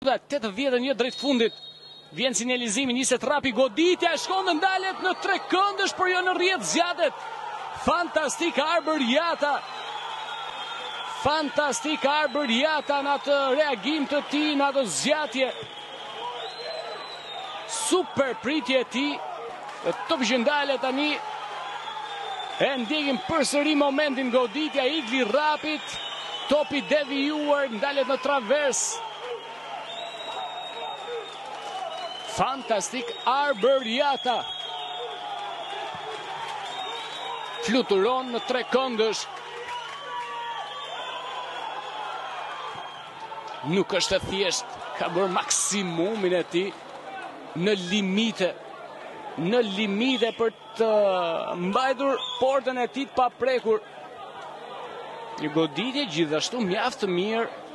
minuta 81 drejt fundit. Vjen sinjalizimi, niset rapi goditja, shkon ndalet në 3 këndësh, por jo në rrjet zgjatet. Fantastik Arber Jata. Fantastik Arber Jata në atë reagim të tij, në atë zgjatje. Super pritje e tij. Top që ndalet tani. E ndjekim përsëri momentin goditja Igli Rapit. Topi devijuar, ndalet në travers. Fantastik Arber Jata. Fluturon në 3 këndësh. Nuk është e thjesht, ka bërë maksimumin e tij në limite. Në limite për të mbajtur portën e tij pa prekur. Një goditje gjithashtu mjaft të mirë